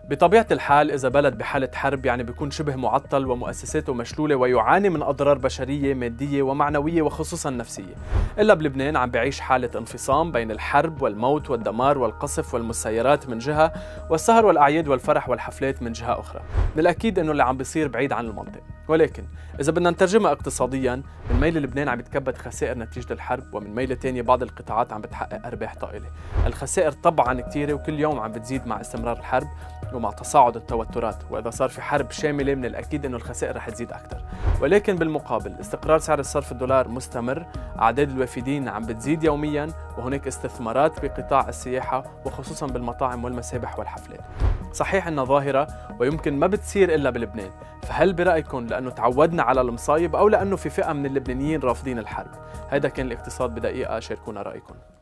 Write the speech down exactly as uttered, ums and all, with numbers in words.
بطبيعة الحال إذا بلد بحالة حرب يعني بيكون شبه معطل ومؤسساته مشلولة ويعاني من أضرار بشرية مادية ومعنوية وخصوصا نفسية. إلا بلبنان عم بيعيش حالة انفصام بين الحرب والموت والدمار والقصف والمسيرات من جهة، والسهر والأعياد والفرح والحفلات من جهة أخرى. من الأكيد إنه اللي عم بيصير بعيد عن المنطق، ولكن إذا بدنا نترجمها اقتصادياً، من ميل لبنان عم يتكبد خسائر نتيجة الحرب، ومن ميل تاني بعض القطاعات عم بتحقق أرباح طائلة. الخسائر طبعاً كتيرة وكل يوم عم بتزيد مع استمرار الحرب ومع تصاعد التوترات، وإذا صار في حرب شاملة من الأكيد إنه الخسائر رح تزيد أكثر. ولكن بالمقابل استقرار سعر الصرف الدولار مستمر، أعداد الوافدين عم بتزيد يومياً، وهناك استثمارات بقطاع السياحة وخصوصاً بالمطاعم والمسابح والحفلات. صحيح إنها ظاهرة ويمكن ما بتصير إلا بلبنان، فهل برأيكم لأنه تعودنا على المصايب أو لأنه في فئة من اللبنانيين رافضين الحرب؟ هذا كان الاقتصاد بدقيقة، شاركونا رأيكم.